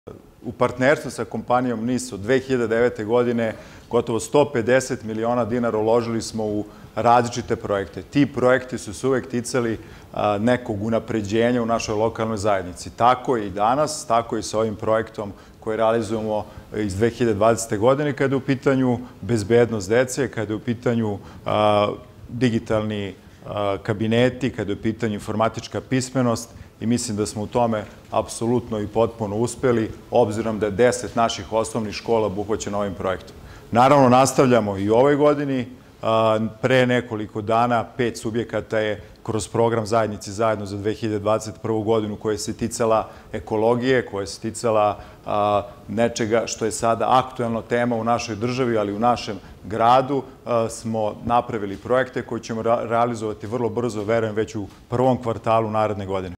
U partnerstvu sa kompanijom NIS od 2009. godine gotovo 150 miliona dinara uložili smo u različite projekte. Ti projekti su se uvek ticali nekog unapređenja u našoj lokalnoj zajednici. Tako je i danas, tako i sa ovim projektom koji realizujemo iz 2020. godine kada je u pitanju bezbednost dece, kada je u pitanju digitalni kabineti, kada je u pitanju informatička pismenost i mislim da smo u tome apsolutno i potpuno uspeli, obzirom da je 10 naših osnovnih škola obuhvaćeno ovim projektom. Naravno, nastavljamo i u ovoj godini. Pre nekoliko dana 5 subjekata je kroz program Zajednici zajedno za 2021. godinu koja se ticala ekologije, koja se ticala nečega što je sada aktuelna tema u našoj državi, ali u našem gradu, smo napravili projekte koje ćemo realizovati vrlo brzo, verujem već u prvom kvartalu naredne godine.